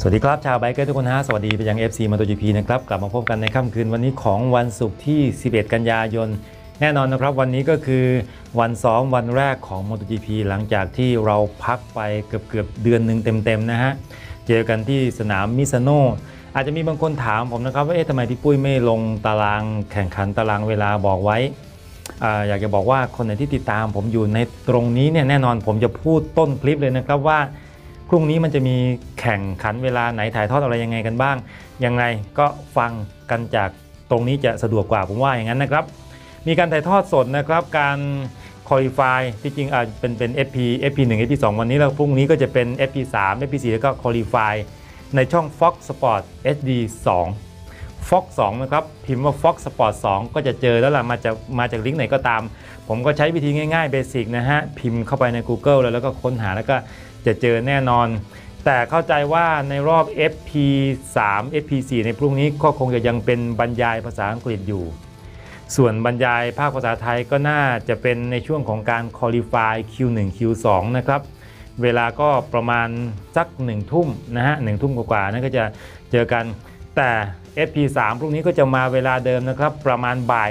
สวัสดีครับชาวไบเกอร์ทุกคนฮะสวัสดีไปยัง FC MotoGP นะครับกลับมาพบกันในค่ำคืนวันนี้ของวันศุกร์ที่ 11 กันยายนแน่นอนนะครับวันนี้ก็คือวันซ้อมวันแรกของ MotoGP หลังจากที่เราพักไปเกือบเดือนหนึ่งเต็มๆนะฮะเจอกันที่สนามมิซาโน่อาจจะมีบางคนถามผมนะครับว่าทำไมพี่ปุ้ยไม่ลงตารางแข่งขันตารางเวลาบอกไว้อยากจะบอกว่าคนไหนที่ติดตามผมอยู่ในตรงนี้เนี่ยแน่นอนผมจะพูดต้นคลิปเลยนะครับว่าพรุ่งนี้มันจะมีแข่งขันเวลาไหนถ่ายทอดอะไรยังไงกันบ้างยังไงก็ฟังกันจากตรงนี้จะสะดวกกว่าผมว่าอย่างนั้นนะครับมีการถ่ายทอดสดนะครับการคอลิฟายที่จริงเป็น FP1 FP2 วันนี้แล้วพรุ่งนี้ก็จะเป็น FP3 FP4 แล้วก็คอลิฟายในช่อง Fox Sport HD 2 Fox 2นะครับพิมพ์ว่า Fox Sport 2ก็จะเจอแล้วล่ะมาจากลิงก์ไหนก็ตามผมก็ใช้วิธีง่ายๆเบสิกนะฮะพิมพ์เข้าไปใน Google แล้วก็ค้นหาแล้วก็จะเจอแน่นอนแต่เข้าใจว่าในรอบ FP3 FP4 ในพรุ่งนี้ก็คงจะยังเป็นบรรยายภาษาอังกฤษอยู่ส่วนบรรยายภาคภาษาไทยก็น่าจะเป็นในช่วงของการคอลิฟาย Q1 Q2 นะครับเวลาก็ประมาณสัก1 ทุ่มนะฮะ1 ทุ่มกว่าๆนั่นก็จะเจอกันแต่ FP3 พรุ่งนี้ก็จะมาเวลาเดิมนะครับประมาณบ่าย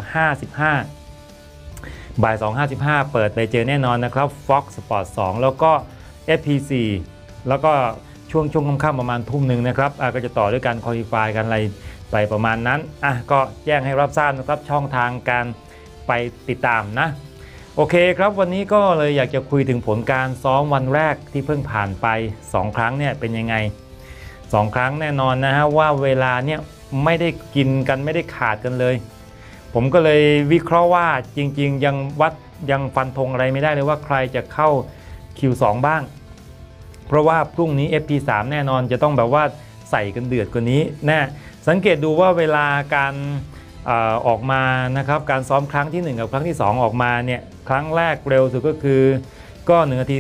2:55 บ่าย 2:55 เปิดไปเจอแน่นอนนะครับ Fox Sport 2 แล้วก็ FP4 แล้วก็ช่วงค่ำๆประมาณทุ่มหนึ่งนะครับก็จะต่อด้วยการคอลิฟายกันอะไรไปประมาณนั้นก็แจ้งให้รับทราบนะครับช่องทางการไปติดตามนะโอเคครับวันนี้ก็เลยอยากจะคุยถึงผลการซ้อมวันแรกที่เพิ่งผ่านไป2 ครั้งเนี่ยเป็นยังไง2 ครั้งแน่นอนนะฮะว่าเวลาเนี่ยไม่ได้กินกันไม่ได้ขาดกันเลยผมก็เลยวิเคราะห์ว่าจริงๆยังฟันธงอะไรไม่ได้เลยว่าใครจะเข้าQ2 บ้างเพราะว่าพรุ่งนี้ FP3 แน่นอนจะต้องแบบว่าใส่กันเดือดกว่านี้แน่สังเกตดูว่าเวลาการออกมานะครับการซ้อมครั้งที่1กับครั้งที่2ออกมาเนี่ยครั้งแรกเร็วสุดก็คือก็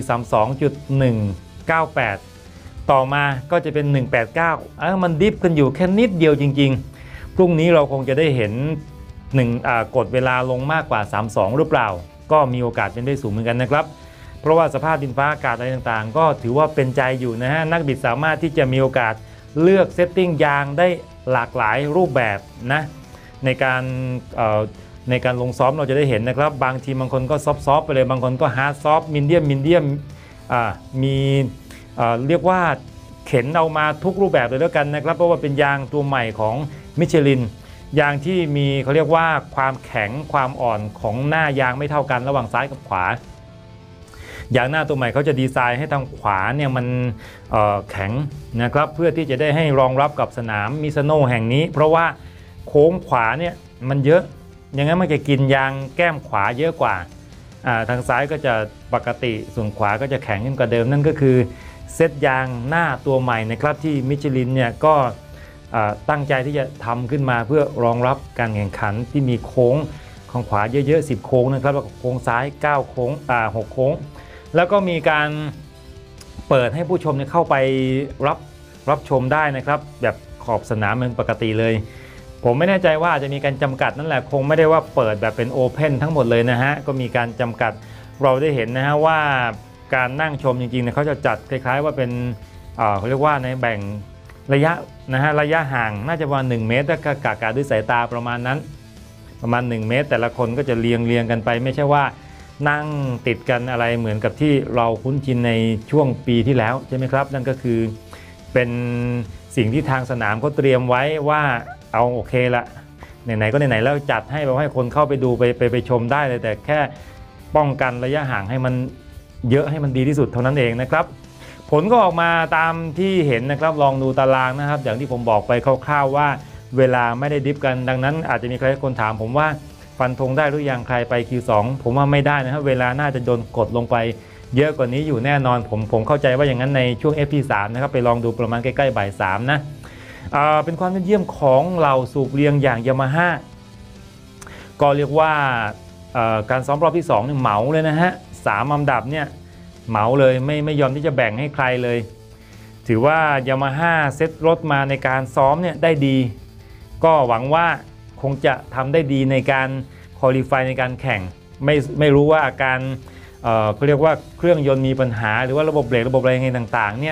1:32.198ต่อมาก็จะเป็น1:89มันดิฟกันอยู่แค่นิดเดียวจริงๆพรุ่งนี้เราคงจะได้เห็นกดเวลาลงมากกว่า32หรือเปล่าก็มีโอกาสเป็นได้สูงเหมือนกันนะครับเพราะว่าสภาพดินฟ้าอากาศอะไรต่างๆก็ถือว่าเป็นใจอยู่นะฮะนักบิดสามารถที่จะมีโอกาสเลือกเซตติ้งยางได้หลากหลายรูปแบบนะในการลงซ้อมเราจะได้เห็นนะครับบางทีบางคนก็ซอฟต์ไปเลยบางคนก็ฮาร์ดซอฟต์มีเดียมมีเรียกว่าเข็นเอามาทุกรูปแบบเลยแล้วกันนะครับเพราะว่าเป็นยางตัวใหม่ของมิชลินยางที่มีเขาเรียกว่าความแข็งความอ่อนของหน้ายางไม่เท่ากันระหว่างซ้ายกับขวายางหน้าตัวใหม่เขาจะดีไซน์ให้ทางขวาเนี่ยมันแข็งนะครับเพื่อที่จะได้ให้รองรับกับสนามมิซาโน่แห่งนี้เพราะว่าโค้งขวาเนี่ยมันเยอะอย่างนั้นมันจะกินยางแก้มขวาเยอะกว่าทางซ้ายก็จะปกติส่วนขวาก็จะแข็งขึ้นกว่าเดิมนั่นก็คือเซตยางหน้าตัวใหม่นะครับที่มิชลินเนี่ยก็ตั้งใจที่จะทำขึ้นมาเพื่อรองรับการแข่งขันที่มีโค้งของขวาเยอะๆ10 โค้งนะครับแล้วก็โค้งซ้าย9 โค้ง6 โค้งแล้วก็มีการเปิดให้ผู้ชมเข้าไปรับชมได้นะครับแบบขอบสนามเหมือนปกติเลยผมไม่แน่ใจว่าอาจจะมีการจำกัดนั่นแหละคงไม่ได้ว่าเปิดแบบเป็นโอเพนทั้งหมดเลยนะฮะก็มีการจำกัดเราได้เห็นนะฮะว่าการนั่งชมจริงๆเนี่ยเขาจะจัดคล้ายๆว่าเป็นเขาเรียกว่าในแบ่งระยะนะฮะระยะห่างน่าจะประมาณ1 เมตรถ้ากะด้วยสายตาประมาณนั้นประมาณ1 เมตรแต่ละคนก็จะเรียงกันไปไม่ใช่ว่านั่งติดกันอะไรเหมือนกับที่เราคุ้นชินในช่วงปีที่แล้วใช่ไหมครับนั่นก็คือเป็นสิ่งที่ทางสนามเขาเตรียมไว้ว่าเอาโอเคละไหนๆก็ไหนๆแล้วจัดให้แบบให้คนเข้าไปดูไปชมได้เลยแต่แค่ป้องกันระยะห่างให้มันเยอะให้มันดีที่สุดเท่านั้นเองนะครับผลก็ออกมาตามที่เห็นนะครับลองดูตารางนะครับอย่างที่ผมบอกไปคร่าวๆว่าเวลาไม่ได้ดิฟกันดังนั้นอาจจะมีใครคนถามผมว่าฟันธงได้หรือยังใครไป Q2 ผมว่าไม่ได้นะครับเวลาน่าจะโดนกดลงไปเยอะกว่านี้อยู่แน่นอนผมเข้าใจว่าอย่างนั้นในช่วง FP3 นะครับไปลองดูประมาณใกล้ๆบ่าย 3นะเป็นความเยี่ยมของเหล่าสูบเรียงอย่างยามาฮ่าก็เรียกว่าการซ้อมรอบที่2เนี่ยเหมาเลยนะฮะ3 ลำดับเนี่ยเหมาเลยไม่ยอมที่จะแบ่งให้ใครเลยถือว่ายามาฮ่าเซตรถมาในการซ้อมเนี่ยได้ดีก็หวังว่าคงจะทำได้ดีในการคอลิฟายในการแข่งไม่รู้ว่าอาการเขาเรียกว่าเครื่องยนต์มีปัญหาหรือว่าระบบเบรกระบบอะไรต่างๆเนี่ย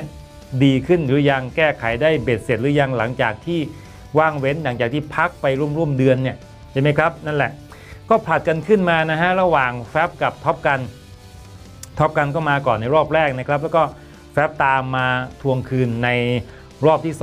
ดีขึ้นหรือยังแก้ไขได้เบ็ดเสร็จหรือยังหลังจากที่ว่างเว้นหลังจากที่พักไปร่วมเดือนเนี่ยใช่ไหมครับนั่นแหละก็ผลัดกันขึ้นมานะฮะระหว่างแฟบกับท็อปกันก็มาก่อนในรอบแรกนะครับแล้วก็แฟบตามมาทวงคืนในรอบที่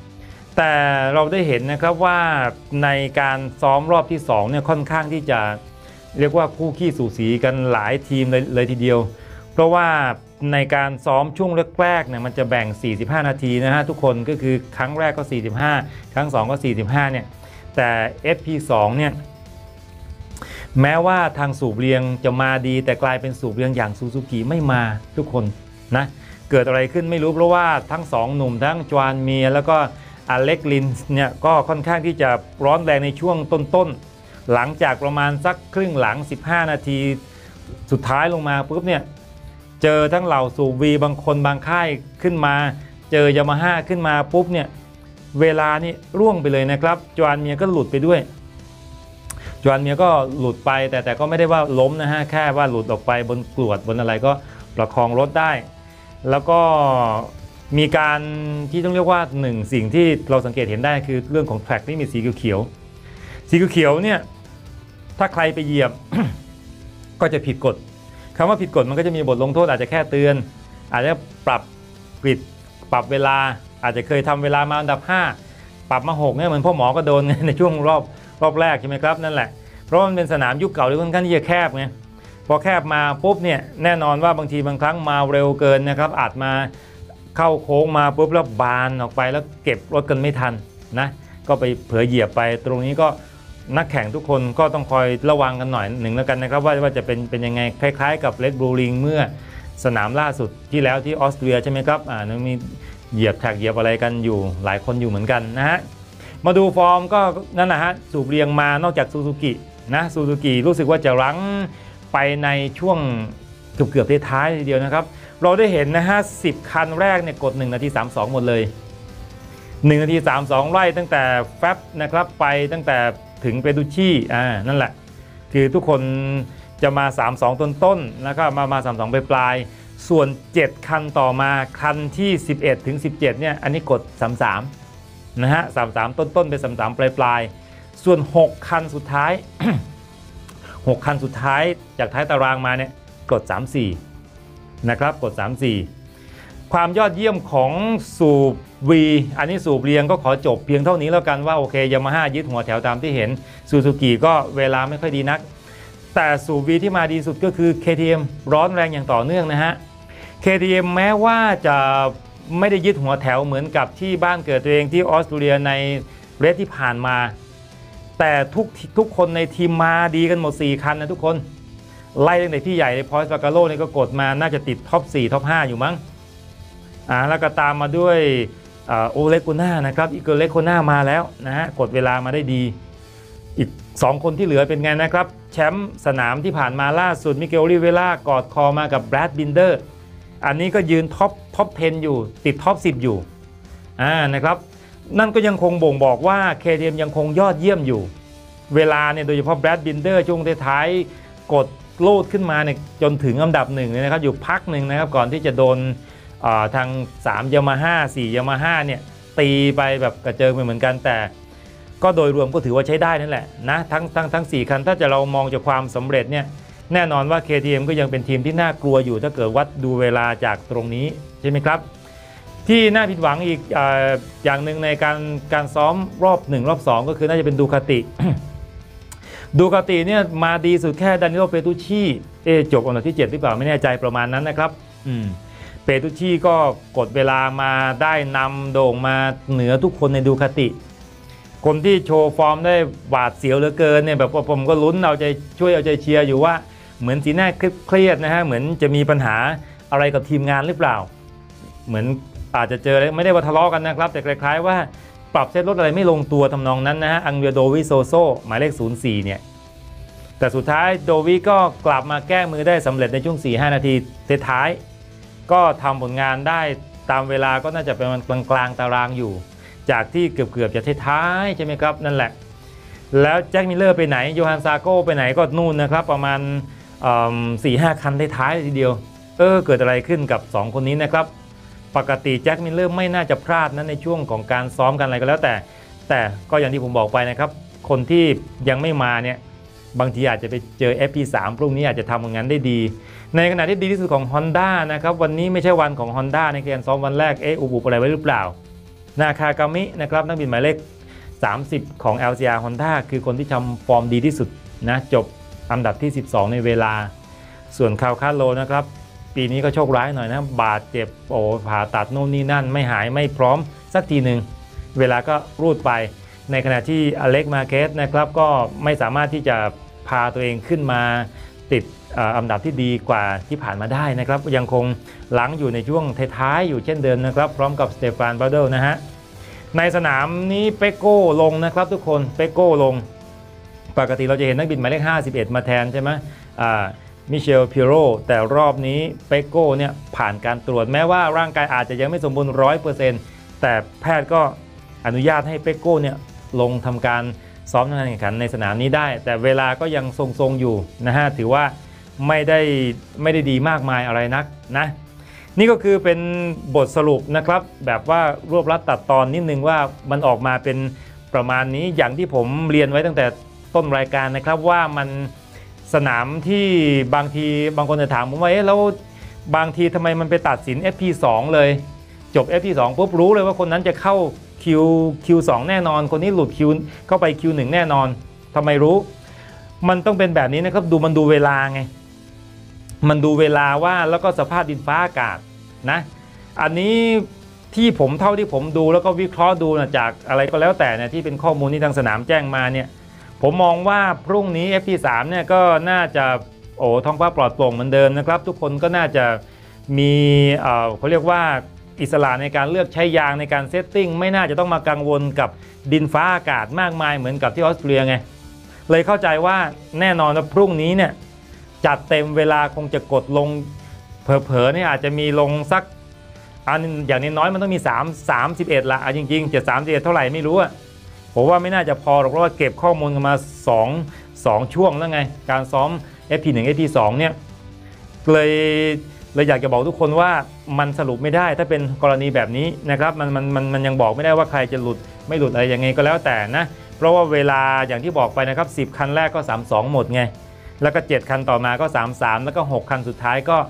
2แต่เราได้เห็นนะครับว่าในการซ้อมรอบที่2เนี่ยค่อนข้างที่จะเรียกว่าคู่ขี้สูสีกันหลายทีมเลยทีเดียวเพราะว่าในการซ้อมช่วงแรกๆเนี่ยมันจะแบ่ง45นาทีนะฮะทุกคนก็คือครั้งแรกก็45ครั้ง2ก็45เนี่ยแต่ FP2 เนี่ยแม้ว่าทางสูบเรียงจะมาดีแต่กลายเป็นสูบเรียงอย่างซูซูกิไม่มาทุกคนนะเกิดอะไรขึ้นไม่รู้เพราะว่าทั้ง2หนุ่มทั้งจวานเมียแล้วก็อเล็กลินเนี่ยก็ค่อนข้างที่จะร้อนแรงในช่วงต้นหลังจากประมาณสักครึ่งหลัง15นาทีสุดท้ายลงมาปุ๊บเนี่ยเจอทั้งเหล่าสูบวีบางคนบางค่ายขึ้นมาเจอยามาฮ่าขึ้นมาปุ๊บเนี่ยเวลานี่ร่วงไปเลยนะครับจวานเมียก็หลุดไปด้วยจวานเมียก็หลุดไปแต่ก็ไม่ได้ว่าล้มนะฮะแค่ว่าหลุดออกไปบนกรวดบนอะไรก็ประคองรถได้แล้วก็มีการที่ต้องเรียกว่า1สิ่งที่เราสังเกตเห็นได้คือเรื่องของแทร็กที่มีสีเขียวเนี่ยถ้าใครไปเหยียบ ก็จะผิดกฎคำว่าผิดกฎมันก็จะมีบทลงโทษอาจจะแค่เตือนอาจจะปรับกริดปรับเวลาอาจจะเคยทำเวลามาอันดับ5ปรับมา6เนี่ยเหมือนพ่อหมอก็โดนในช่วงรอบแรกใช่ไหมครับนั่นแหละเพราะมันเป็นสนามยุคเก่าที่ค่อนข้างที่จะแคบไงพอแคบมาปุ๊บเนี่ยแน่นอนว่าบางทีบางครั้งมาเร็วเกินนะครับอาจมาเข้าโค้งมาปุ๊บแล้วบานออกไปแล้วเก็บรถกันไม่ทันนะก็ไปเผลอเหยียบไปตรงนี้ก็นักแข่งทุกคนก็ต้องคอยระวังกันหน่อยหนึ่งแล้วกันนะครับว่าจะเป็นยังไงคล้ายๆกับเลดบลูริงเมื่อสนามล่าสุดที่แล้วที่ออสเตรียใช่ไหมครับนั่นมีเหยียบแท็กเหยียบอะไรกันอยู่หลายคนอยู่เหมือนกันนะฮะมาดูฟอร์มก็นั่นนะฮะสูบเรียงมานอกจากซูซูกินะซูซูกิรู้สึกว่าจะรั้งไปในช่วงเกือบท้ายทีเดียวนะครับเราได้เห็นนะฮะ10คันแรกเนี่ยกด1นาที32หมดเลย1นาที32ไล่ตั้งแต่แฟบนะครับไปตั้งแต่ถึงเปตูชี่นั่นแหละคือทุกคนจะมา32ต้นๆแล้วก็มา32ปลายส่วน7คันต่อมาคันที่11ถึง17เนี่ยอันนี้กด33นะฮะ33ต้นๆไป33ปลายส่วน6คันสุดท้าย 6คันสุดท้ายจากท้ายตารางมาเนี่ยกด34นะครับกด34ความยอดเยี่ยมของสูบวีอันนี้สูบเรียงก็ขอจบเพียงเท่านี้แล้วกันว่าโอเคยามาฮ่ายึดหัวแถวตามที่เห็นซูซูกิก็เวลาไม่ค่อยดีนักแต่สูบวีที่มาดีสุดก็คือ KTM ร้อนแรงอย่างต่อเนื่องนะฮะ KTM แม้ว่าจะไม่ได้ยึดหัวแถวเหมือนกับที่บ้านเกิดตัวเองที่ออสเตรเลียในเรสที่ผ่านมาแต่ทุกคนในทีมมาดีกันหมด4คันนะทุกคนไล่ตั้งแต่พี่ใหญ่ในพอยส์ปาการโลนี่ก็กดมาน่าจะติดท็อป4ท็อป5อยู่มั้งแล้วก็ตามมาด้วยโอเลโกน่านะครับอีกเลโกน่ามาแล้วนะฮะกดเวลามาได้ดีอีก2คนที่เหลือเป็นไงนะครับแชมป์สนามที่ผ่านมาล่าสุดมิเกล ลิเวล่ากอดคอมากับแบรดบินเดอร์อันนี้ก็ยืนท็อป10อยู่ติดท็อป10อยู่นะครับนั่นก็ยังคงบ่งบอกว่า KTM ยังคงยอดเยี่ยมอยู่เวลาเนี่ยโดยเฉพาะแบรดบินเดอร์ช่วงท้ายๆกดโลดขึ้นมาเนี่ยจนถึงอันดับ1เลยนะครับอยู่พักหนึ่งนะครับก่อนที่จะโดนทาง3ยามาฮ่า4ยามาฮ่าเนี่ยตีไปแบบกระเจิงไปเหมือนกันแต่ก็โดยรวมก็ถือว่าใช้ได้นั่นแหละนะทั้ง4คันถ้าจะเรามองจากความสำเร็จเนี่ยแน่นอนว่า KTM ก็ยังเป็นทีมที่น่ากลัวอยู่ถ้าเกิดวัดดูเวลาจากตรงนี้ใช่ไหมครับที่น่าผิดหวังอีกอย่างหนึ่งในการซ้อมรอบ1รอบ2ก็คือน่าจะเป็นดูคาติ ดูคาติเนี่ยมาดีสุดแค่ดานิโล เปตูชี่จบอันดับที่7หรือเปล่าไม่แน่ใจประมาณนั้นนะครับเปตูชี่ก็กดเวลามาได้นำโด่งมาเหนือทุกคนในดูคาติคนที่โชว์ฟอร์มได้หวาดเสียวเหลือเกินเนี่ยแบบผมก็ลุ้นเอาใจช่วยเอาใจเชียร์อยู่ว่าเหมือนสีหน้าเครียดนะฮะเหมือนจะมีปัญหาอะไรกับทีมงานหรือเปล่าเหมือนอาจจะเจอไม่ได้ว่าทะเลาะกันนะครับแต่คล้ายๆว่าปรับเซตรถอะไรไม่ลงตัวทำนองนั้นนะฮะอังเวียโดวิโซโซหมายเลข04เนี่ยแต่สุดท้ายโดวิก็กลับมาแก้มือได้สำเร็จในช่วง 4-5 นาทีท้ายก็ทำผลงานได้ตามเวลาก็น่าจะเป็นกลางตารางอยู่จากที่เกือบจะท้ายใช่ไหมครับนั่นแหละแล้วแจ็คมิลเลอร์ไปไหนโยฮันซาโก้ไปไหนก็นู่นนะครับประมาณ4-5 คันท้ายทีเดียวเกิดอะไรขึ้นกับ2คนนี้นะครับปกติแจ็คมิลเลอร์ไม่น่าจะพลาดนะในช่วงของการซ้อมกันอะไรก็แล้วแต่ก็อย่างที่ผมบอกไปนะครับคนที่ยังไม่มาเนี่ยบางทีอาจจะไปเจอ FP3 พรุ่งนี้อาจจะทำงานได้ดีในขณะที่ดีที่สุดของ Honda นะครับวันนี้ไม่ใช่วันของ Honda ในการซ้อมวันแรกอุบอะไรไว้หรือเปล่านาคากามินะครับนักบินหมายเลข30ของ LCR Honda คือคนที่ทำฟอร์มดีที่สุดนะจบอันดับที่12ในเวลาส่วนคาวคาโลนะครับปีนี้ก็โชคร้ายหน่อยนะบาดเจ็บผ่าตัดโน่นนี่นั่นไม่หายไม่พร้อมสักทีหนึ่งเวลาก็รูดไปในขณะที่อเล็กมาเกสนะครับก็ไม่สามารถที่จะพาตัวเองขึ้นมาติดอันดับที่ดีกว่าที่ผ่านมาได้นะครับยังคงหลังอยู่ในช่วงท้ายๆอยู่เช่นเดิมนะครับพร้อมกับสเตฟานบาเดลนะฮะในสนามนี้เปโก้ลงนะครับทุกคนเปโก้ลงปกติเราจะเห็นนักบินหมายเลข51มาแทนใช่ไหมมิเชลพิโรแต่รอบนี้เปโก้เนี่ยผ่านการตรวจแม้ว่าร่างกายอาจจะยังไม่สมบูรณ์ 100% แต่แพทย์ก็อนุญาตให้เปโก้เนี่ยลงทำการซ้อมการแข่งขันในสนามนี้ได้แต่เวลาก็ยังทรงๆอยู่นะฮะถือว่าไม่ได้ดีมากมายอะไรนักนะนี่ก็คือเป็นบทสรุปนะครับแบบว่ารวบรัดตัดตอนนิดนึงว่ามันออกมาเป็นประมาณนี้อย่างที่ผมเรียนไว้ตั้งแต่ต้นรายการนะครับว่ามันสนามที่บางทีบางคนจะถามผมว่าแล้วบางทีทำไมมันไปตัดสิน FP2 เลยจบ FP2 ปุ๊บรู้เลยว่าคนนั้นจะเข้าQ2 แน่นอนคนนี้หลุด Q เข้าไป Q1 แน่นอนทำไมรู้มันต้องเป็นแบบนี้นะครับมันดูเวลาไงมันดูเวลาว่าแล้วก็สภาพดินฟ้าอากาศนะอันนี้ที่ผมเท่าที่ผมดูแล้วก็วิเคราะห์ดูนะจากอะไรก็แล้วแต่เนี่ยที่เป็นข้อมูลที่ทางสนามแจ้งมาเนี่ยผมมองว่าพรุ่งนี้ FP3 เนี่ยก็น่าจะท้องฟ้าปลอดโปร่งเหมือนเดิมนะครับทุกคนก็น่าจะมีเขาเรียกว่าอิสระในการเลือกใช้ยางในการเซตติ้งไม่น่าจะต้องมากังวลกับดินฟ้าอากาศมากมายเหมือนกับที่ออสเตรียไงเลยเข้าใจว่าแน่นอนว่าพรุ่งนี้เนี่ยจัดเต็มเวลาคงจะกดลงเผลอๆเนี่ยอาจจะมีลงสักอันอย่างน้อยมันต้องมี31ละจริงๆจะ31เท่าไหร่ไม่รู้อะผมว่าไม่น่าจะพอหรอกเพราะว่าเก็บข้อมูลกันมา2ช่วงแล้วไงการซ้อม FP1 FP2 เนี่ยเลยอยากจะบอกทุกคนว่ามันสรุปไม่ได้ถ้าเป็นกรณีแบบนี้นะครับมันยังบอกไม่ได้ว่าใครจะหลุดไม่หลุดอะไรยังไงก็แล้วแต่นะเพราะว่าเวลาอย่างที่บอกไปนะครับ10คันแรกก็32หมดไงแล้วก็7คันต่อมาก็33แล้วก็6คันสุดท้ายก็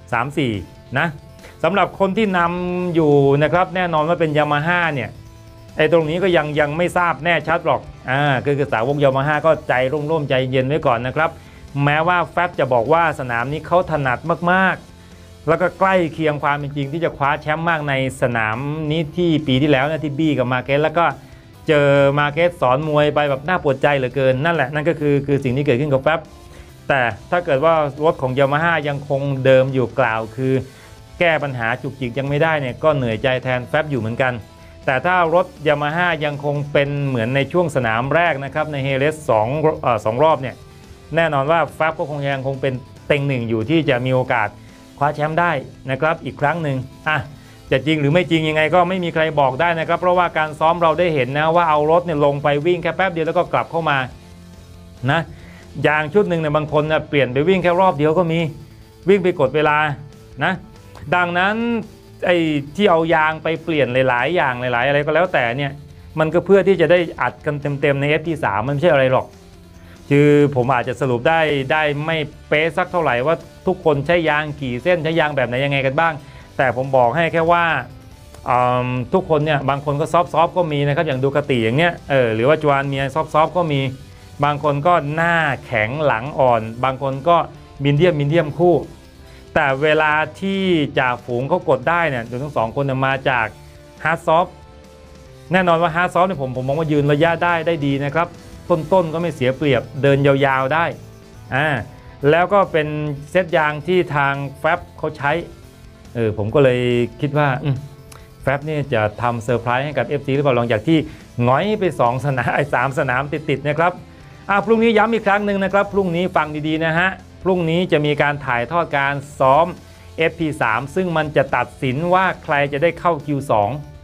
34นะสำหรับคนที่นำอยู่นะครับแน่นอนว่าเป็นยามาฮ่าเนี่ยไอ้ตรงนี้ก็ยังไม่ทราบแน่ชัดหรอกคือสาวกยามาฮ่าก็ใจร่มๆใจเย็นไว้ก่อนนะครับแม้ว่าแฟบจะบอกว่าสนามนี้เขาถนัดมากๆแล้วก็ใกล้เคียงความเป็นจริงที่จะคว้าแชมป์มากในสนามนี้ที่ปีที่แล้วนะที่บี้กับมาเกสแล้วก็เจอมาเกสสอนมวยไปแบบน่าปวดใจเหลือเกินนั่นแหละนั่นก็คือสิ่งที่เกิดขึ้นกับแฟบแต่ถ้าเกิดว่ารถของยามาฮ่ายังคงเดิมอยู่กล่าวคือแก้ปัญหาจุกจิกยังไม่ได้เนี่ยก็เหนื่อยใจแทนแฟบอยู่เหมือนกันแต่ถ้ารถยามาฮ่ายังคงเป็นเหมือนในช่วงสนามแรกนะครับในเฮเลส2รอบเนี่ยแน่นอนว่าแฟบก็ยังคงเป็นเต็งหนึ่งอยู่ที่จะมีโอกาสคว้าแชมป์ได้นะครับอีกครั้งหนึ่งจะจริงหรือไม่จริงยังไงก็ไม่มีใครบอกได้นะครับเพราะว่าการซ้อมเราได้เห็นนะว่าเอารถเนี่ยลงไปวิ่งแค่แป๊บเดียวแล้วก็กลับเข้ามานะยางชุดหนึ่งเนี่ยบางคนเปลี่ยนไปวิ่งแค่รอบเดียวก็มีวิ่งไปกดเวลานะดังนั้นไอ้ที่เอายางไปเปลี่ยนหลายๆอย่างหลายๆอะไรก็แล้วแต่เนี่ยมันก็เพื่อที่จะได้อัดกันเต็มๆใน FP3 มันไม่ใช่อะไรหรอกคือผมอาจจะสรุปได้ไม่เป๊ะสักเท่าไหร่ว่าทุกคนใช้ยางกี่เส้นใช้ยางแบบไหนยังไงกันบ้างแต่ผมบอกให้แค่ว่าทุกคนเนี่ยบางคนก็ซอฟก็มีนะครับอย่างดูคติอย่างเนี้ยหรือว่าจวานเมียซอฟก็มีบางคนก็หน้าแข็งหลังอ่อนบางคนก็มินเดียมคู่แต่เวลาที่จ่าฝูงเขากดได้เนี่ยทั้ง2คนมาจากฮาร์ดซอฟแน่นอนว่าฮาร์ดซอฟเนี่ยผมมองว่ายืนระยะได้ดีนะครับต้นก็ไม่เสียเปรียบเดินยาวๆได้แล้วก็เป็นเซตยางที่ทางแฟบเขาใช้ผมก็เลยคิดว่าแฟบนี่จะทำเซอร์ไพรส์ให้กับ FC หรือเปล่าหลังจากที่ง้อยไป2 สนาม3 สนามติดๆนะครับพรุ่งนี้ย้ำอีกครั้งหนึ่งนะครับพรุ่งนี้ฟังดีๆนะฮะพรุ่งนี้จะมีการถ่ายทอดการซ้อม FP3 ซึ่งมันจะตัดสินว่าใครจะได้เข้า Q2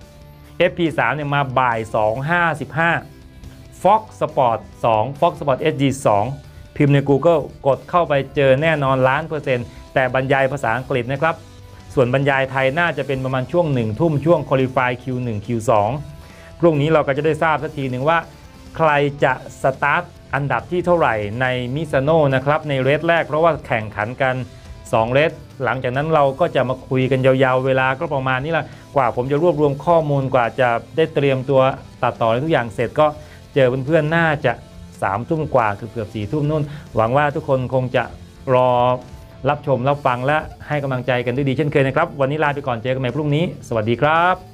FP3 เนี่ยมาบ่าย 2:55 Fox Sport 2 Fox Sport SG 2พิมพ์ใน Google กดเข้าไปเจอแน่นอน1,000,000%แต่บรรยายภาษาอังกฤษนะครับส่วนบรรยายไทยน่าจะเป็นประมาณช่วง1 ทุ่มช่วง Qualify Q1 Q2 พรุ่งนี้เราก็จะได้ทราบสักทีหนึ่งว่าใครจะสตาร์ทอันดับที่เท่าไหร่ในมิซาโน่นะครับในเรสแรกเพราะว่าแข่งขันกัน2เรสหลังจากนั้นเราก็จะมาคุยกันยาวๆเวลาก็ประมาณนี้แหละกว่าผมจะรวบรวมข้อมูลกว่าจะได้เตรียมตัวตัดต่อทุกอย่างเสร็จก็เจอเพื่อนๆน่าจะ3 ทุ่มกว่าเกือบ4 ทุ่มนู่นหวังว่าทุกคนคงจะรอรับชมรับฟังและให้กำลังใจกันด้วยดีเช่นเคยนะครับวันนี้ลาไปก่อนเจอกันใหม่พรุ่งนี้สวัสดีครับ